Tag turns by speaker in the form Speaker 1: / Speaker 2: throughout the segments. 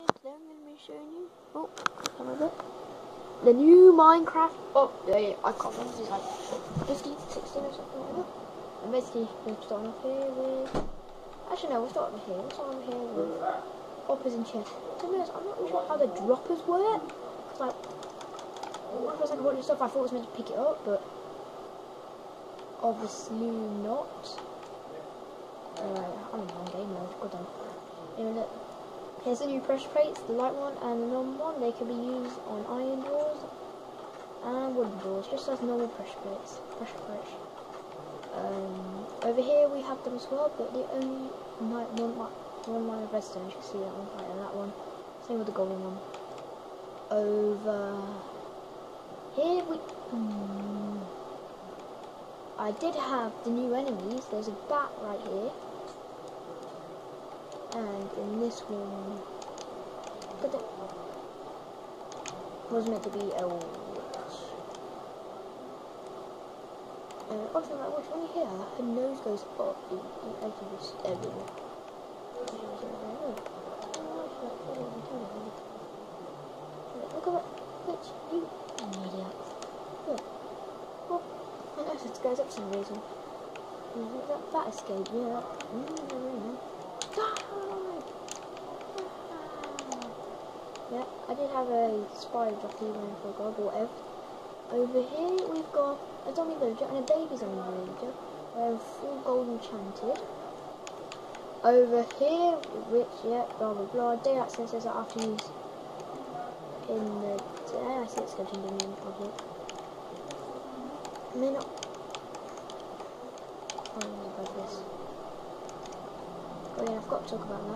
Speaker 1: Today I'm going to be showing you, some of it, the new Minecraft update. I can't remember, it's like 15, 16 or something like that. And basically, we're starting off here with, actually no, we'll start over here. We'll start over here with hoppers and chests. To be honest, I'm not really sure how the droppers work. Because like, for a second, bunch of stuff I thought was meant to pick it up, but obviously not. I'm in the wrong game mode, god damn. Anyway, look. Here's the new pressure plates, the light one and the normal one. They can be used on iron doors and wooden doors, just as normal pressure plates. Over here we have them as well, but they only might one line of redstone. You can see that one right, and that one. Same with the golden one. Over here we. I did have the new enemies. There's a bat right here. And in this one, but it was meant to be a witch. Also, that witch, when you hear her, her nose goes up. I can just everywhere. Look at that witch, you idiot. Look. Oh, my nose goes up for some reason. That escaped, yeah. Yeah, I did have a spider jockey going for a god or whatever. Over here we've got a zombie villager and a baby zombie villager. They're full gold enchanted. Over here, which, yeah, blah blah blah. Daylight sensors are after used in the day. I see it's skeleton doing object. May not. About this. Oh yeah, I forgot to talk about that.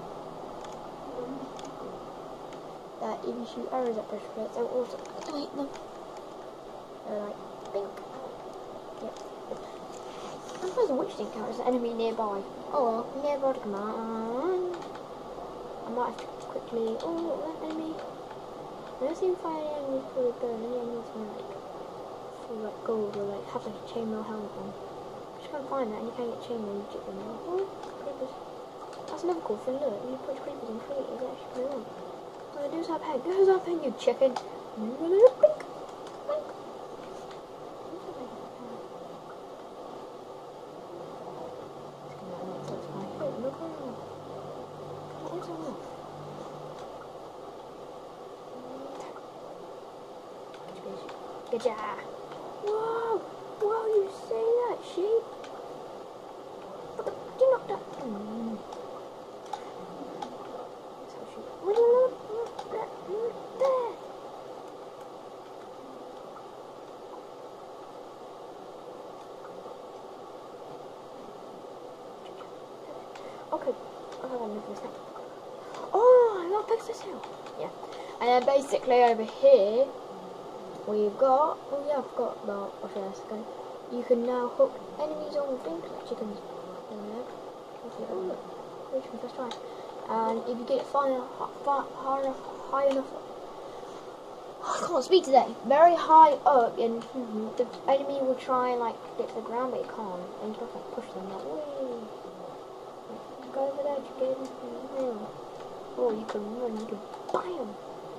Speaker 1: That if you shoot arrows at pressure plates, they'll also activate them. They're like, bink. Yep. I suppose a witch didn't count as an enemy nearby. Oh well, nearby to come on. I might have to quickly. Oh, that enemy. I don't see if I enemies for the burn. Any enemies can like, full like gold or like have like a chainmail helmet on. Just can't find that, and you can't get chainmail. You get them now. Oh, creepers. That's another cool thing. Look, you put creepers in creators. It actually pretty on. Who's our pen? Who's our pen, you chicken? Bink. Good job. Whoa! Whoa, you see that sheep? You knocked that. Okay, I'm gonna move this now. Oh, I got fix this hill. Yeah, and then basically over here we've got. Oh yeah, I forgot about. Okay, a second. You can now hook enemies on with things like chickens. Oh look, chickens, let's try. And if you get it high enough. I can't speak today. Very high up, and the enemy will try and like get to the ground, but it can't. And you have to like, push them like, whee. Go over there, chicken. Or you can run, you can buy them.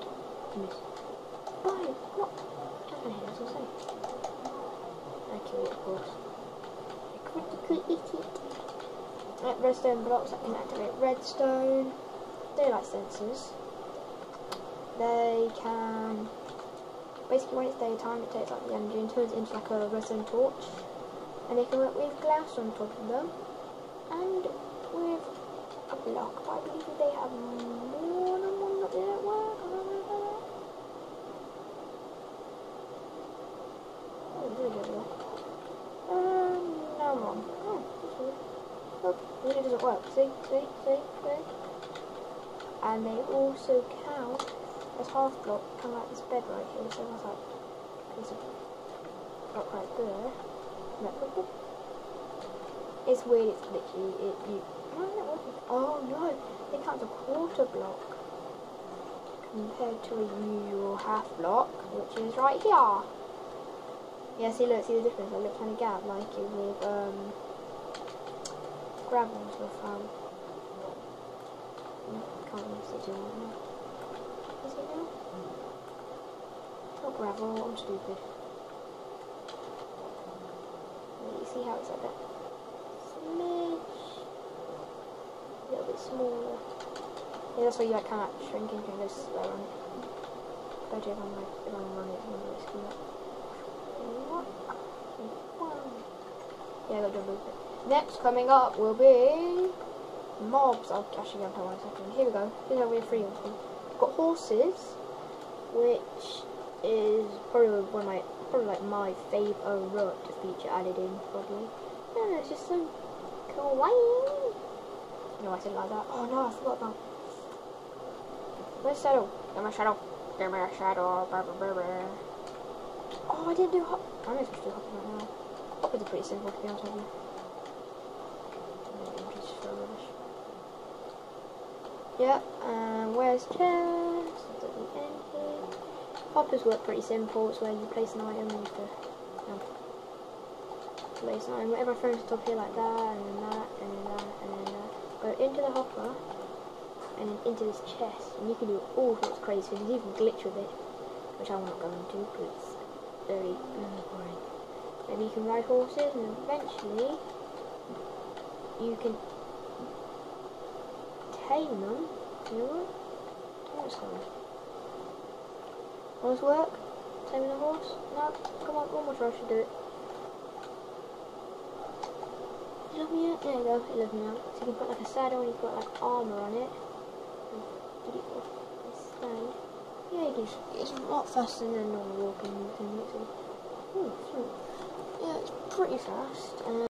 Speaker 1: Buy them. No. That's what I was saying. I kill it, of course. I eat it. Right, redstone blocks that can activate redstone. Daylight sensors. They can. Basically, when it's daytime, it takes up the energy and turns it into like a redstone torch. And they can work with glass on top of them. And with a block. But I believe they have more than one that didn't work. I don't know about that. Oh, really good. No one. Oh, that's weird. Look, it really doesn't work. See? And they also count as half block, kind of like this bed right here. So that's like a piece of block right there. It's weird, it's literally, oh no, it counts a quarter block compared to a usual half block, which is right here. Yeah, see the difference, a little tiny gap, like it with, gravel and stuff, can't really see too well. gravel. I'm stupid. You see how it's like that? Smidge. A little bit smaller. Yeah, that's why you like can't shrink into and go slow on it. Go to if I'm running it, I'm going to risky that. Yeah, I got to move it. Next coming up will be mobs. I'll actually go for 1 second. Here we go. Here's how we're free of them. We've got horses, which is probably like my favourite feature added in, probably. Yeah, it's just so kawaii. No, I said it like that. Oh no, I forgot about. Where's Shadow? Give me a shadow. Give me a shadow. Oh, I didn't do hop. I'm not supposed to do hopping right now. Hoppers are pretty simple, to be honest with you. Just so rubbish. Yep, and where's chest? It's at the end here. Hoppers work pretty simple. It's where you place an item and place an item. Whatever I throw stuff here like that, and then that, and then that, and then that. Go into the hopper, and then into this chest. And you can do all sorts of crazy things. There's even glitch with it, which I'm not going to because it's very boring. Maybe you can ride horses, and eventually you can tame them. You know what? What's going on? Horse work? Taming a horse? No, come on, one more try, I should do it. You love me out? There you go, it loves me out. So you can put like a saddle and you've got like armour on it. Did it stay? Yeah, it's a lot faster than normal walking. Yeah, it's pretty fast.